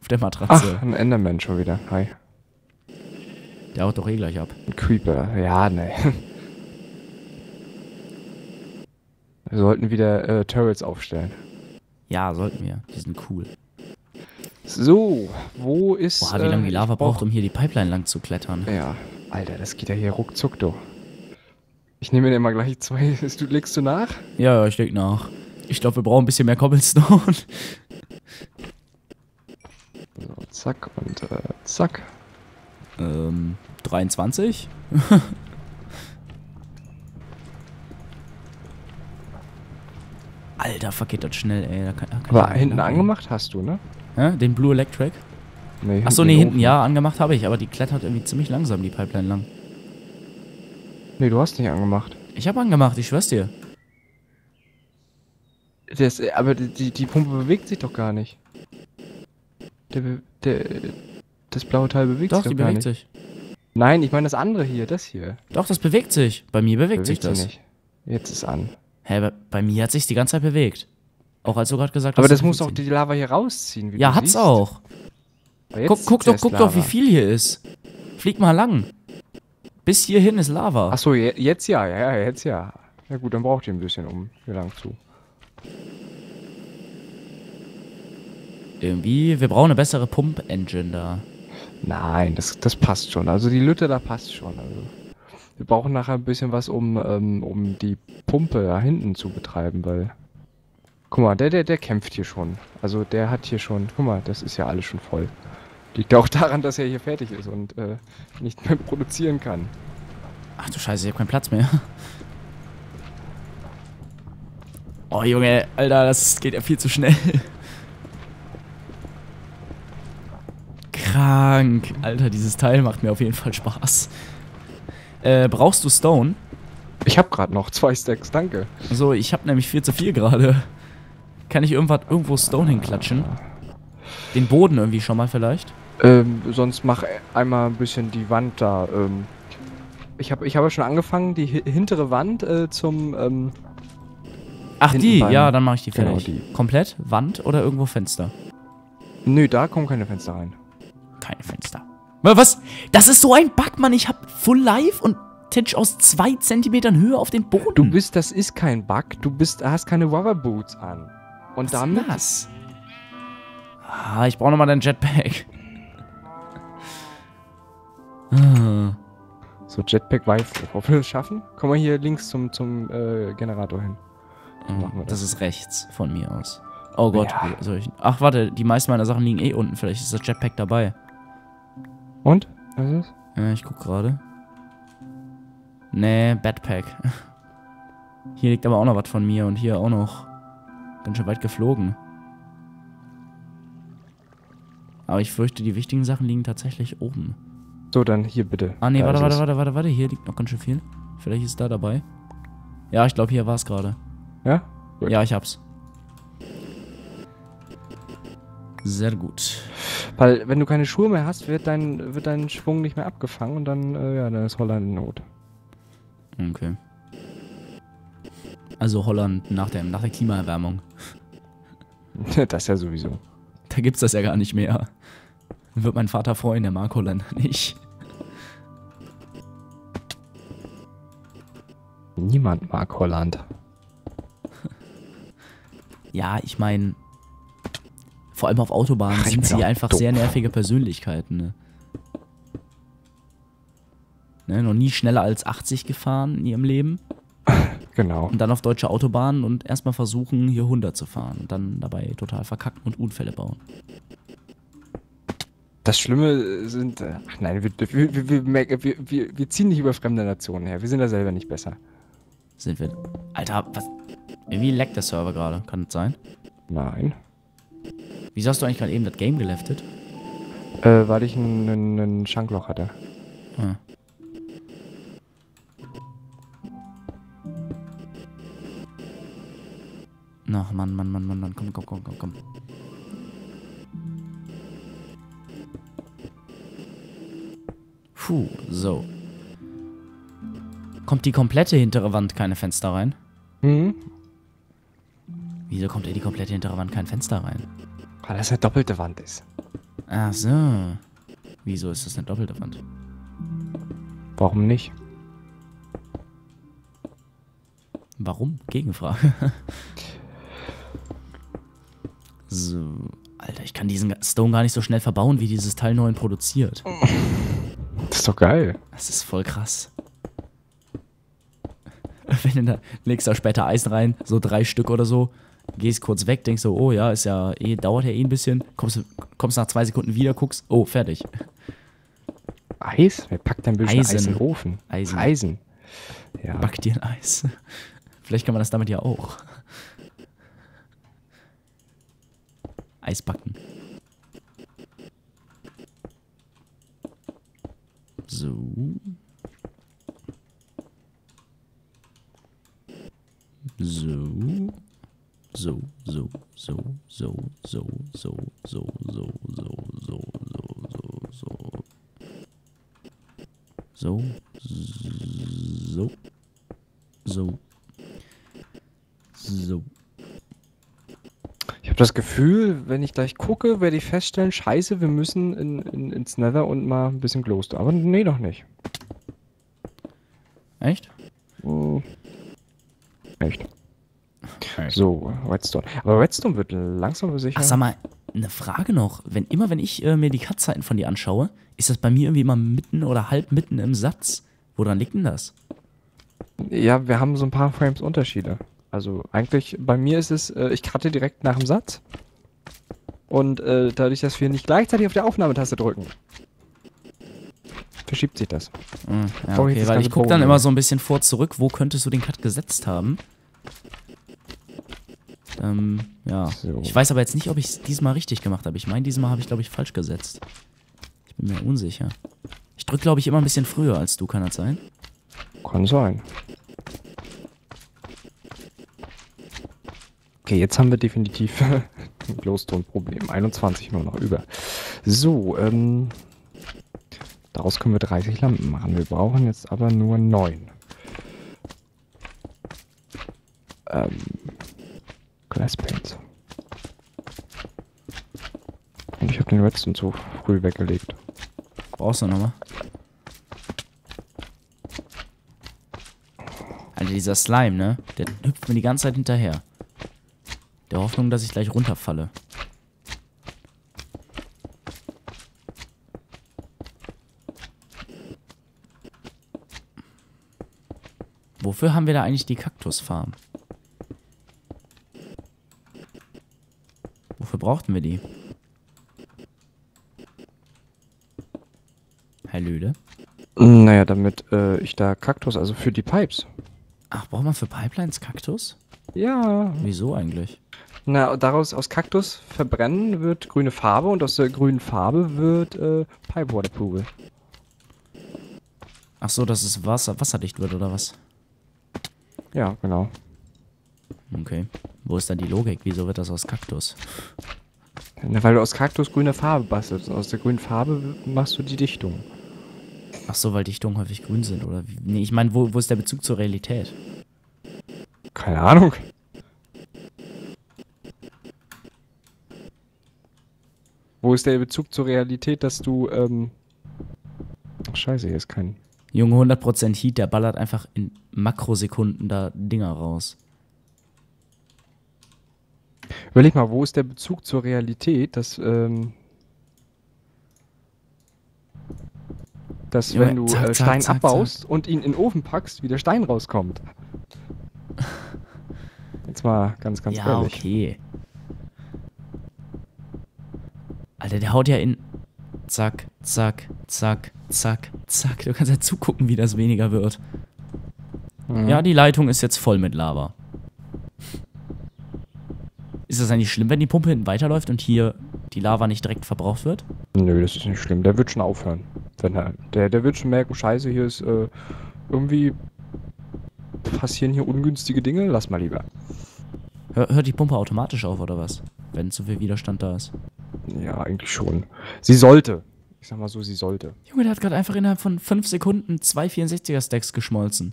Auf der Matratze. Ach, ein Enderman schon wieder. Hi. Der haut doch eh gleich ab. Ein Creeper. Ja, ne. Wir sollten wieder Turrets aufstellen. Ja, sollten wir. Die sind cool. So, wo ist... Boah, wie lange die Lava braucht, um hier die Pipeline lang zu klettern. Ja, Alter, das geht ja hier ruckzuck, du. Ich nehme mir mal gleich 2. Legst du nach? Ja, ich leg nach. Ich glaube, wir brauchen ein bisschen mehr Cobblestone. So, zack und zack. 23? Alter, fuck, geht das schnell, ey. Da kann Aber hinten angemacht hast du, ne? Hä? Den Blue Electric? Nee, Achso, nee, hinten, ja, angemacht habe ich, aber die klettert irgendwie ziemlich langsam, die Pipeline lang. Nee, du hast nicht angemacht. Ich habe angemacht, ich schwör's dir. Aber die Pumpe bewegt sich doch gar nicht. Das blaue Teil bewegt Doch, sich die doch gar bewegt nicht. sich. Nein, ich meine das andere hier, das hier. Doch, das bewegt sich. Bei mir bewegt sich das. nicht. Jetzt ist an. Hä, bei mir hat sich die ganze Zeit bewegt. Auch als du gerade gesagt hast. Aber das muss doch die Lava hier rausziehen. Wie ja, du hat's siehst. auch. Guck doch, wie Lava. viel hier ist. Flieg mal lang. Bis hierhin ist Lava. Achso, jetzt ja, jetzt ja. Ja gut, dann braucht ihr ein bisschen, um hier lang zu. Irgendwie, wir brauchen eine bessere Pump-Engine da. Nein, das passt schon. Also die Lütte da passt schon. Also wir brauchen nachher ein bisschen was, um die Pumpe da hinten zu betreiben, weil... Guck mal, der kämpft hier schon. Also der hat hier schon... Guck mal, das ist ja alles schon voll. Liegt auch daran, dass er hier fertig ist und nicht mehr produzieren kann. Ach du Scheiße, ich hab keinen Platz mehr. Oh Junge, Alter, das geht ja viel zu schnell. Krank. Alter, dieses Teil macht mir auf jeden Fall Spaß. Brauchst du Stone? Ich hab gerade noch 2 Stacks, danke. So, ich hab nämlich viel zu viel gerade. Kann ich irgendwo Stone hinklatschen? Den Boden irgendwie schon mal vielleicht? Sonst mach einmal ein bisschen die Wand da. Ich habe schon angefangen, die hintere Wand zum... Ach, die? beim- Ja, dann mache ich die Genau, fertig. Komplett? Wand oder irgendwo Fenster? Nö, da kommen keine Fenster rein. Keine Fenster. Was? Das ist so ein Bug, Mann. Ich hab Full Life und Titch aus 2 Zentimetern Höhe auf den Boden. Das ist kein Bug, hast keine Hoverboots an. Und Was damit... ist das? Ah, ich brauche nochmal dein Jetpack. So, Jetpack Weißwurf. Ob wir das schaffen? Komm mal hier links zum Generator hin. Machen wir Das ist rechts von mir aus. Oh Gott. Ja. Ach, warte, die meisten meiner Sachen liegen eh unten. Vielleicht ist das Jetpack dabei. Und? Was ist das? Ja, ich guck gerade. Nee, Backpack. Hier liegt aber auch noch was von mir und hier auch noch. Ganz schön weit geflogen. Aber ich fürchte, die wichtigen Sachen liegen tatsächlich oben. So, dann hier bitte. Ah, nee, Da ist es. warte. Hier liegt noch ganz schön viel. Vielleicht ist es da dabei. Ja, ich glaube, hier war es gerade. Ja? Gut. Ja, ich hab's. Sehr gut. Weil, wenn du keine Schuhe mehr hast, wird dein Schwung nicht mehr abgefangen und dann, dann ist Holland in Not. Okay. Also Holland nach der Klimaerwärmung. Das ja sowieso. Da gibt's das ja gar nicht mehr. Wird mein Vater freuen, der mag Holland nicht. Niemand mag Holland. Ja, ich meine, vor allem auf Autobahnen Ach, ich sind bin sie doch einfach doof. sehr nervige Persönlichkeiten. Ne, noch nie schneller als 80 gefahren in ihrem Leben. Genau. Und dann auf deutsche Autobahnen und erstmal versuchen, hier 100 zu fahren. Und dann dabei total verkacken und Unfälle bauen. Das Schlimme sind... Ach nein, wir ziehen nicht über fremde Nationen her. Wir sind da selber nicht besser. Sind wir... Alter, was... Irgendwie leckt der Server gerade. Kann das sein? Nein. Wieso hast du eigentlich gerade eben das Game geleftet? Weil ich ein Schankloch hatte. Ah. Ach, Mann. Komm. Puh, so. Kommt die komplette hintere Wand keine Fenster rein? Mhm. Wieso kommt die komplette hintere Wand kein Fenster rein? Weil das eine doppelte Wand ist. Ach so. Wieso ist das eine doppelte Wand? Warum nicht? Warum? Gegenfrage. So. Alter, ich kann diesen Stone gar nicht so schnell verbauen, wie dieses Teil 9 produziert. Das ist doch geil. Das ist voll krass. Wenn du da legst da später Eisen rein, so 3 Stück oder so, gehst kurz weg, denkst so, oh ja, ist ja dauert ja ein bisschen, kommst nach 2 Sekunden wieder, guckst, oh, fertig. Eis? Wer packt denn ein bisschen Eis in Eisen. den Ofen? Eisen. Eisen. Ja. Back dir ein Eis. Vielleicht kann man das damit ja auch. Eis backen. So. So. So, so, so, so, so, so, so, so, so, so, so, so. So. So. So. So. Ich habe das Gefühl, wenn ich gleich gucke, werde ich feststellen, scheiße, wir müssen ins Nether und mal ein bisschen Glowstone. Aber nee, doch nicht. Echt? Echt. So, Redstone. Aber Redstone wird langsam aber sicher. Ach, sag mal, eine Frage noch. Wenn ich mir die Cut-Zeiten von dir anschaue, ist das bei mir irgendwie immer mitten oder halb mitten im Satz? Woran liegt denn das? Ja, wir haben so ein paar Frames Unterschiede. Also eigentlich, bei mir ist es, ich cutte direkt nach dem Satz. Und dadurch, dass wir nicht gleichzeitig auf der Aufnahmetaste drücken, verschiebt sich das. Ja, okay, weil ich gucke dann immer so ein bisschen vor zurück, wo könntest du den Cut gesetzt haben? Ja. So. Ich weiß aber jetzt nicht, ob ich es diesmal richtig gemacht habe. Ich meine, diesmal habe ich, glaube ich, falsch gesetzt. Ich bin mir unsicher. Ich drücke, glaube ich, immer ein bisschen früher als du, kann das sein? Kann sein. Okay, jetzt haben wir definitiv ein Glowstone-Problem. 21 nur noch über. So, daraus können wir 30 Lampen machen. Wir brauchen jetzt aber nur 9. Glasspanes. Und ich habe den Redstone zu früh weggelegt. Brauchst du nochmal? Alter, dieser Slime, ne? Der hüpft mir die ganze Zeit hinterher. Der Hoffnung, dass ich gleich runterfalle. Wofür haben wir da eigentlich die Kaktusfarm? Wofür brauchten wir die? Herr Löhle? Naja, damit ich da Kaktus, also für die Pipes. Ach, braucht man für Pipelines Kaktus? Ja. Wieso eigentlich? Na, aus Kaktus verbrennen wird grüne Farbe und aus der grünen Farbe wird Pipe Waterpool. Ach so, dass es wasserdicht wird, oder was? Ja, genau. Okay. Wo ist dann die Logik? Wieso wird das aus Kaktus? Na, weil du aus Kaktus grüne Farbe bastelst und aus der grünen Farbe machst du die Dichtung. Ach so, weil Dichtungen häufig grün sind, oder wie? Nee, ich meine, wo ist der Bezug zur Realität? Keine Ahnung. Wo ist der Bezug zur Realität, dass du, Ach, scheiße, hier ist kein... Junge, 100% Heat, der ballert einfach in Makrosekunden da Dinger raus. Überleg mal, wo ist der Bezug zur Realität, dass, Junge, wenn du zack, zack, Stein zack, abbaust und ihn in den Ofen packst, wie der Stein rauskommt. Jetzt mal ganz Ja, ehrlich. okay. Alter, der haut ja in... Zack, zack, zack, zack, zack. Du kannst ja zugucken, wie das weniger wird. Mhm. Ja, die Leitung ist jetzt voll mit Lava. Ist das eigentlich schlimm, wenn die Pumpe hinten weiterläuft und hier die Lava nicht direkt verbraucht wird? Nö, das ist nicht schlimm. Der wird schon aufhören. Wenn der wird schon merken, scheiße, hier ist irgendwie passieren hier ungünstige Dinge. Lass mal lieber. Hört die Pumpe automatisch auf, oder was? Wenn zu viel Widerstand da ist. Ja, eigentlich schon. Sie sollte. Ich sag mal so, sie sollte. Junge, der hat gerade einfach innerhalb von 5 Sekunden 2 64er-Stacks geschmolzen.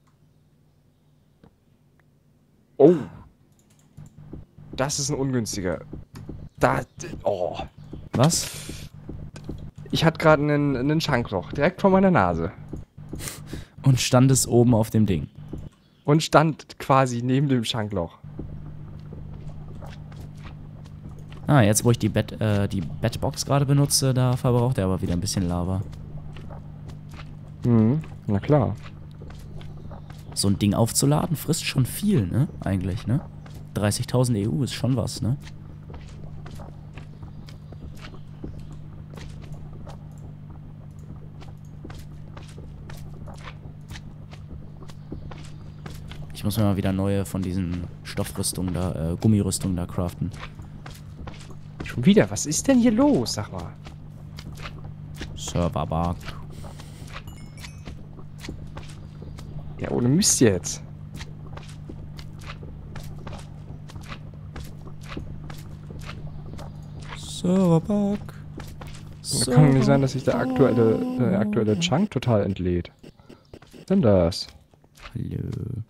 Oh. Das ist ein ungünstiger. Oh. Was? Ich hatte gerade einen Schankloch direkt vor meiner Nase. Und stand es oben auf dem Ding. Und stand quasi neben dem Schankloch. Ah, jetzt wo ich die Bedbox gerade benutze, da verbraucht er aber wieder ein bisschen Lava. Mhm, na klar. So ein Ding aufzuladen frisst schon viel, ne? Eigentlich, ne? 30.000 EU ist schon was, ne? Ich muss mir mal wieder neue von diesen Stoffrüstungen da, Gummirüstungen da craften. Schon wieder? Was ist denn hier los? Sag mal. Serverbug. Ja, ohne Mist jetzt. Serverbug. Da kann doch nicht sein, dass sich der aktuelle Chunk total entlädt. Was ist denn das? Hallo.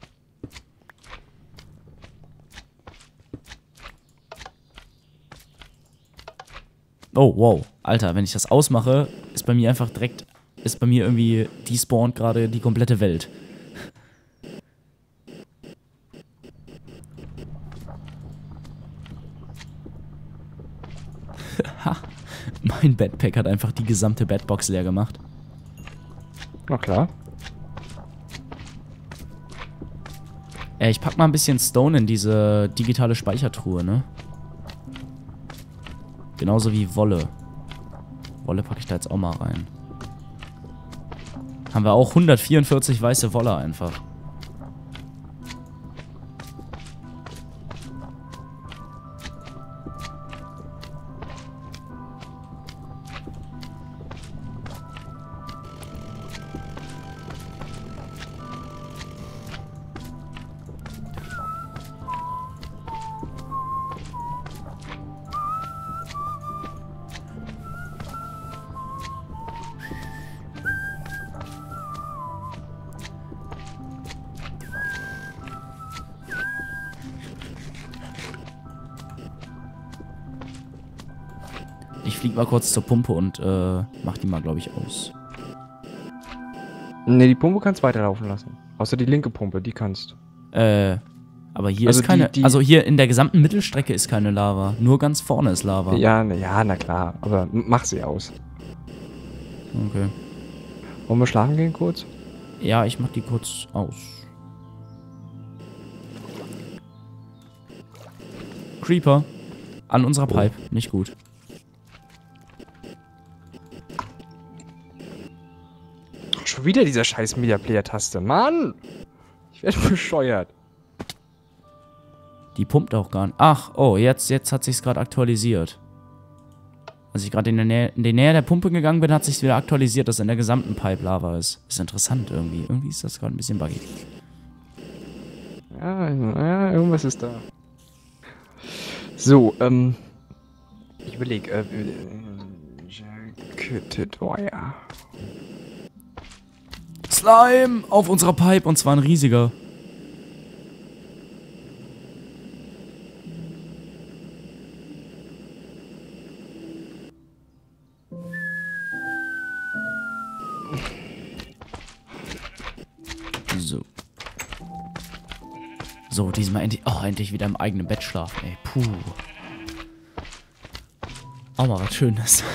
Oh, wow. Alter, wenn ich das ausmache, ist bei mir einfach direkt, ist bei mir irgendwie despawnt gerade die komplette Welt. Ha, mein Bedpack hat einfach die gesamte Bedbox leer gemacht. Na klar. Ich pack mal ein bisschen Stone in diese digitale Speichertruhe, ne? Genauso wie Wolle. Wolle packe ich da jetzt auch mal rein. Haben wir auch 144 weiße Wolle einfach. Ich flieg mal kurz zur Pumpe und mach die mal, glaube ich, aus. Ne, die Pumpe kannst weiterlaufen lassen. Außer die linke Pumpe, die kannst. Aber hier Also ist keine. die- Also hier in der gesamten Mittelstrecke ist keine Lava. Nur ganz vorne ist Lava. Ja, na klar. Aber mach sie aus. Okay. Wollen wir schlafen gehen kurz? Ja, ich mach die kurz aus. Creeper. An unserer Pipe. Nicht gut. Schon wieder dieser scheiß Media Player-Taste. Mann! Ich werde bescheuert. Die pumpt auch gar nicht. Ach, oh, jetzt hat sich's gerade aktualisiert. Als ich gerade in die Nähe der Pumpe gegangen bin, hat sich's wieder aktualisiert, dass in der gesamten Pipe Lava ist. Ist interessant irgendwie. Irgendwie ist das gerade ein bisschen buggy. Ja, irgendwas ist da. So, ich überlege, Jacketed Wire. Slime auf unserer Pipe und zwar ein riesiger. So, diesmal endlich. Oh, endlich wieder im eigenen Bett schlafen, ey. Puh. Auch mal was Schönes.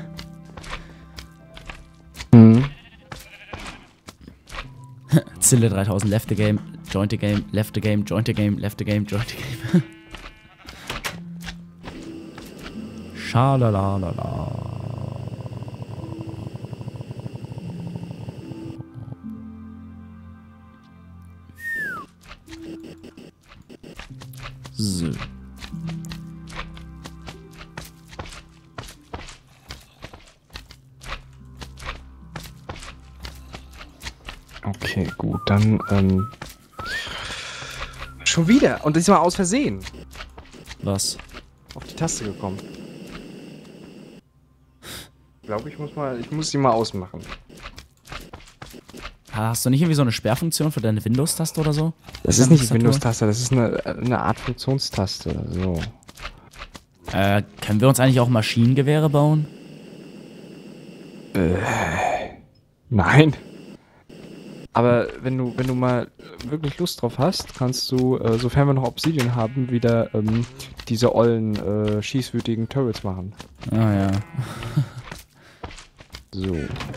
Zille 3000, left the game, joint the game, left the game, joint the game, left the game, joint the game. Schalalalala. So. Okay, gut, dann, schon wieder. Und diesmal aus Versehen. Was? Auf die Taste gekommen. Ich glaube, ich muss sie mal ausmachen. Hast du nicht irgendwie so eine Sperrfunktion für deine Windows-Taste oder so? Das ist nicht die Windows-Taste, das ist eine Art Funktionstaste. So. Können wir uns eigentlich auch Maschinengewehre bauen? Nein. Aber wenn du mal wirklich Lust drauf hast, kannst du, sofern wir noch Obsidian haben, wieder diese ollen, schießwütigen Turrets machen. Ah ja. So.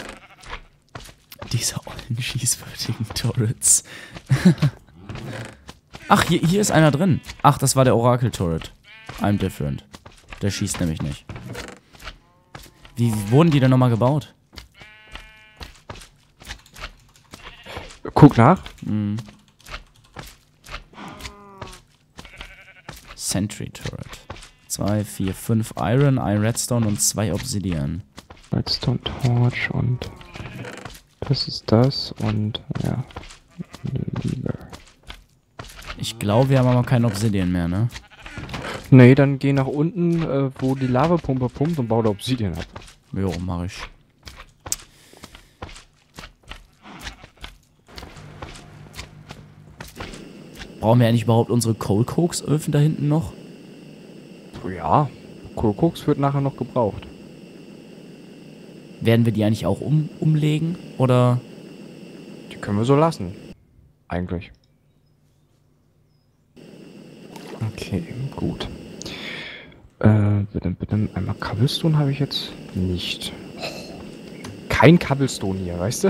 Diese ollen schießwürdigen Turrets. Ach, hier ist einer drin. Ach, das war der Orakel-Turret. I'm different. Der schießt nämlich nicht. Wie wurden die denn nochmal gebaut? Guck nach. Hm. Sentry Turret. 2, 4, 5 Iron, ein Redstone und 2 Obsidian. Redstone Torch und das ist das und ja. Lieber. Ich glaube, wir haben aber kein Obsidian mehr, ne? Nee, dann geh nach unten, wo die Lavapumpe pumpt und bau da Obsidian ab. Jo, mach ich. Brauchen wir eigentlich überhaupt unsere Coal Cokes Öfen da hinten noch? Ja, Koks wird nachher noch gebraucht. Werden wir die eigentlich auch umlegen? Oder? Die können wir so lassen. Eigentlich. Okay, gut. Bitte, einmal Cobblestone habe ich jetzt nicht. Kein Cobblestone hier, weißt du?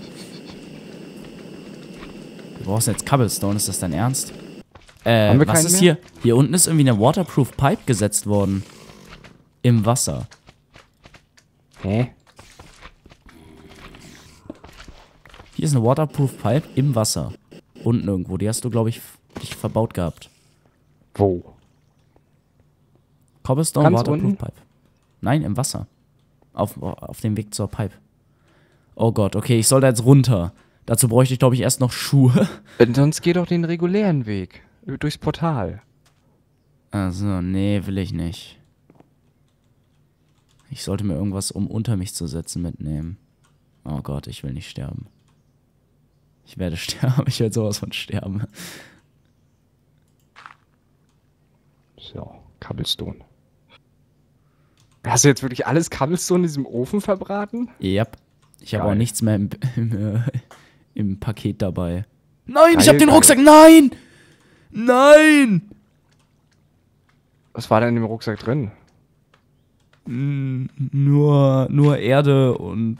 Du brauchst jetzt Cobblestone, ist das dein Ernst? Haben wir was keinen ist mehr? hier? Hier unten ist irgendwie eine Waterproof Pipe gesetzt worden. Im Wasser. Hä? Hier ist eine Waterproof Pipe im Wasser. Unten irgendwo. Die hast du, glaube ich, dich verbaut gehabt. Wo? Cobblestone Ganz Waterproof unten? Pipe. Nein, im Wasser. Auf dem Weg zur Pipe. Oh Gott, okay, ich soll da jetzt runter. Dazu bräuchte ich, glaube ich, erst noch Schuhe. Sonst geh doch den regulären Weg. Durchs Portal. Also, nee, will ich nicht. Ich sollte mir irgendwas, um unter mich zu setzen, mitnehmen. Oh Gott, ich will nicht sterben. Ich werde sterben. Ich werde sowas von sterben. So, Cobblestone. Hast du jetzt wirklich alles Cobblestone in diesem Ofen verbraten? Yep. Ich habe Geil. auch nichts mehr im Paket dabei. Nein, ich Geil, habe den geil. Rucksack. Nein! Nein! Was war denn in dem Rucksack drin? Nur Erde und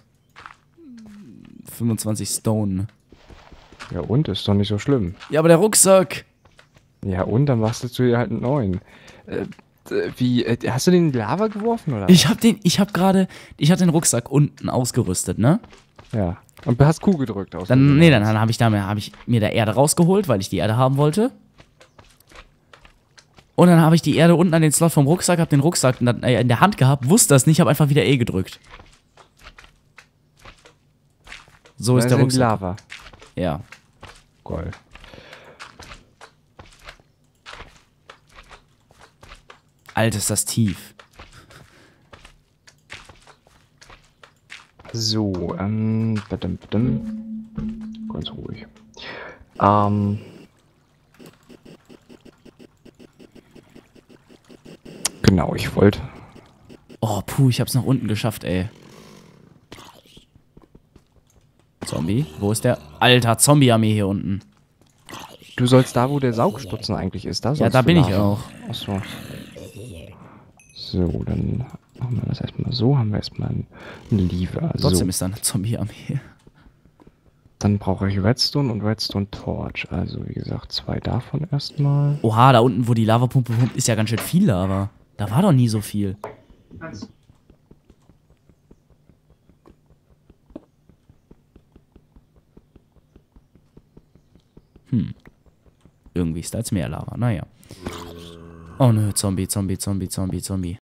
25 Stone. Ja und? Ist doch nicht so schlimm. Ja, aber der Rucksack. Ja und? Dann bastelst du dir halt einen neuen. Hast du den in die Lava geworfen, oder? Ich hatte den Rucksack unten ausgerüstet, ne? Ja. Und du hast Q gedrückt aus. Dann habe ich mir da Erde rausgeholt, weil ich die Erde haben wollte. Und dann habe ich die Erde unten an den Slot vom Rucksack, habe den Rucksack in der Hand gehabt, wusste das nicht, habe einfach wieder E gedrückt. So ist der in die Rucksack. Lava. Ja. Geil. Alter, ist das tief. So, ganz ruhig. Genau, ich wollte. Oh, puh, ich hab's nach unten geschafft, ey. Zombie? Wo ist der? Alter, Zombie-Armee hier unten. Du sollst da, wo der Saugstutzen eigentlich ist, da sollst Ja, da du bin ich lang. auch. Achso. So, dann machen wir das erstmal so. Haben wir erstmal ein Lever. Trotzdem So. ist da eine Zombie-Armee. Dann brauche ich Redstone und Redstone Torch. Also, wie gesagt, 2 davon erstmal. Oha, da unten, wo die Lavapumpe pumpt, ist ja ganz schön viel Lava. Da war doch nie so viel. Irgendwie ist da jetzt mehr Lava. Naja. Oh nö, Zombie.